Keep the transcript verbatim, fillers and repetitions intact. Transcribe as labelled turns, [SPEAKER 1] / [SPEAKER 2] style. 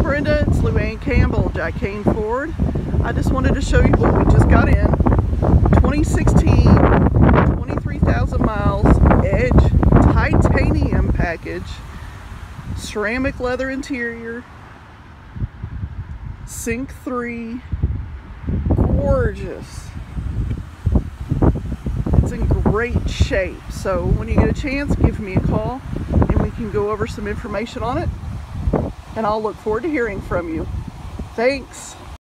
[SPEAKER 1] Brenda, it's Luann Campbell, Jack Kane Ford. I just wanted to show you what we just got in. twenty sixteen, twenty-three thousand miles, Edge titanium package, ceramic leather interior, Sync three, gorgeous. It's in great shape. So when you get a chance, give me a call and we can go over some information on it. And I'll look forward to hearing from you. Thanks.